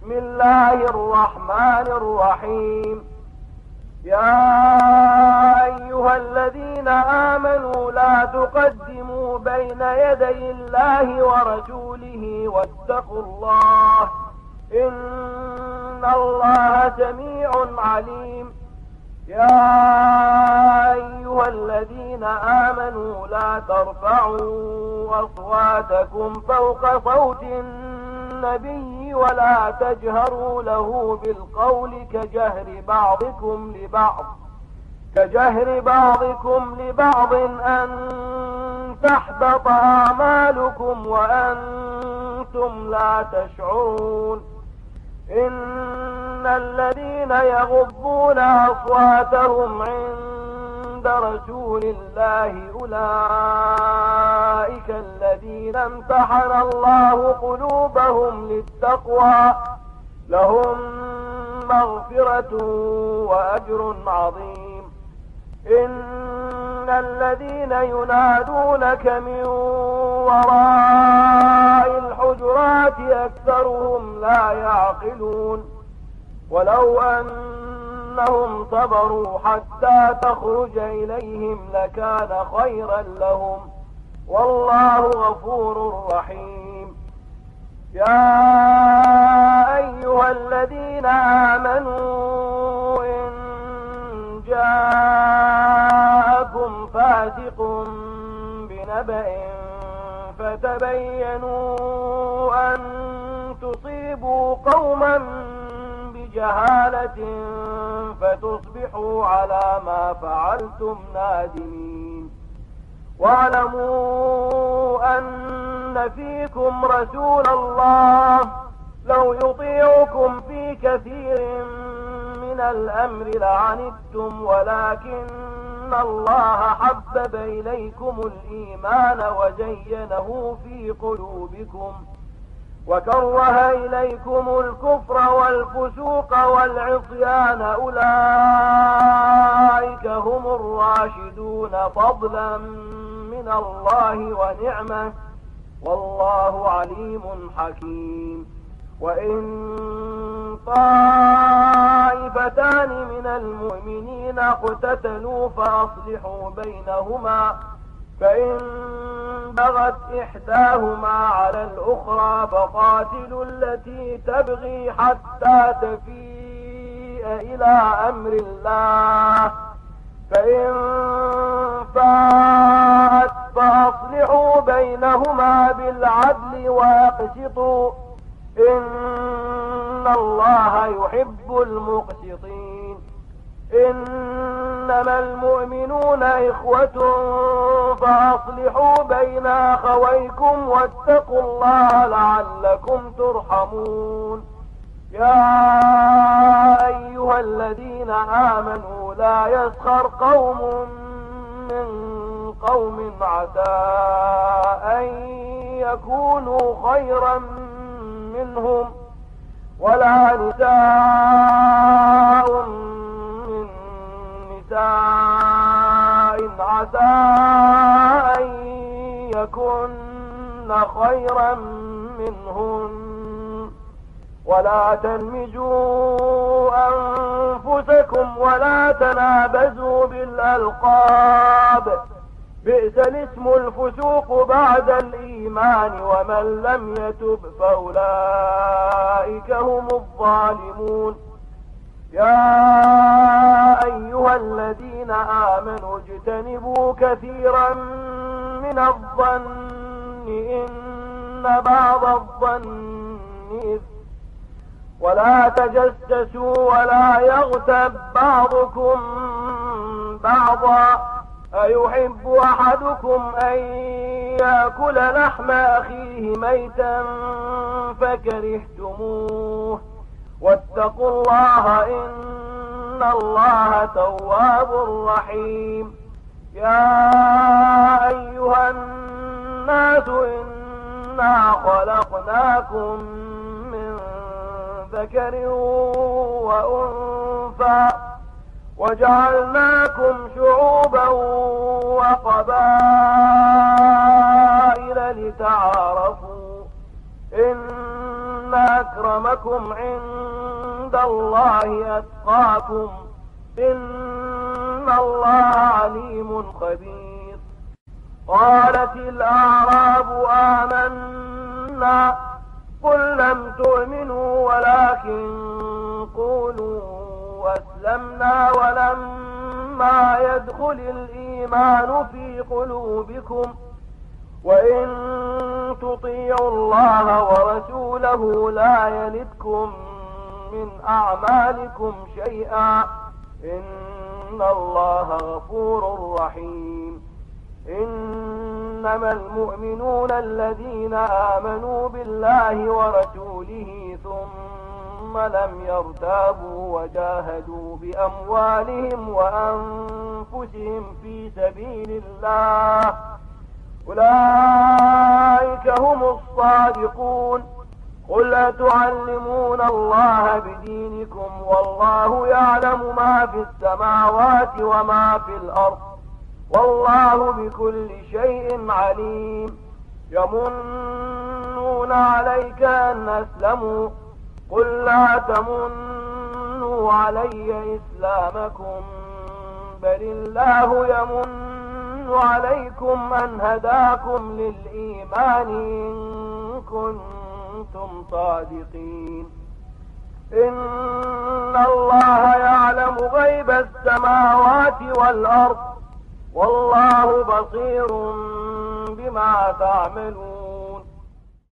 بسم الله الرحمن الرحيم. يا أيها الذين آمنوا لا تقدموا بين يدي الله ورسوله واتقوا الله إن الله سميع عليم. يا أيها الذين آمنوا لا ترفعوا أصواتكم فوق صوت النبي ولا تجهروا له بالقول كجهر بعضكم لبعض أن تحبط أعمالكم وأنتم لا تشعرون. إن الذين يغضون أصواتهم عند رسول الله أولئك الذين امتحن الله قلوبهم للتقوى لهم مغفرة وأجر عظيم. إن الذين ينادونك من وراء الحجرات أكثرهم لا يعقلون. ولو أنهم صبروا حتى تخرج إليهم لكان خيرا لهم والله غفور رحيم. يا أيها الذين آمنوا إن جاءكم فاسق بنبأ فتبينوا أن تصيبوا قوما بجهالة فتصبحوا على ما فعلتم نادمين. واعلموا أن فيكم رسول الله لو يطيعكم في كثير من الأمر لعنتم ولكن الله حبب إليكم الإيمان وزينه في قلوبكم وكره إليكم الكفر والفسوق والعصيان أولئك هم الراشدون فضلا من الله ونعمة والله عليم حكيم. وإن طائفتان من المؤمنين اقتتلوا فأصلحوا بينهما فإن بغت إحداهما على الأخرى فقاتلوا التي تبغي حتى تفيء إلى أمر الله فإن فاءت فأصلحوا بينهما بالعدل وأقسطوا إن الله يحب المقسطين. إنما المؤمنون إخوة فأصلحوا بين أخويكم واتقوا الله لعلكم ترحمون. يا أيها الذين آمنوا لا يسخر قوم من قوم عسى أن يكونوا خيرا منهم ولا نساء من نساء عسى أن يكن خيرا منهن ولا تلمزوا أنفسكم ولا تنابزوا بالألقاب بئس الاسم الفسوق بعد الإيمان ومن لم يتب فأولئك هم الظالمون. يا أيها الذين آمنوا اجتنبوا كثيرا من الظن إن بعض الظن إثم ولا تجسسوا ولا يغتب بعضكم بعضا أيحب أحدكم أن يأكل لحم أخيه ميتا فكرهتموه واتقوا الله إن الله تواب رحيم. يا أيها الناس إنا خلقناكم من ذكر وأنثى وجعلناكم شعوبا وقبائل لتعارفوا إن أكرمكم عند الله أتقاكم إن الله عليم خبير. قالت الأعراب آمنا قل لم تؤمنوا ولكن قولوا أسلمنا ولما يدخل الإيمان في قلوبكم وإن تطيعوا الله ورسوله لا يلدكم من أعمالكم شيئا إن الله غفور رحيم. إنما المؤمنون الذين آمنوا بالله ورسوله ثم لم يرتابوا وجاهدوا بأموالهم وأنفسهم في سبيل الله أولئك هم الصادقون. قل أتعلمون الله بدينكم والله يعلم ما في السماوات وما في الأرض والله بكل شيء عليم. يمنون عليك أن أسلموا قل لا تمنوا علي إسلامكم بل الله يمن عليكم أن هداكم للإيمان إن كنتم صادقين. إن الله يعلم غيب السماوات والأرض والله بصير بما تعملون.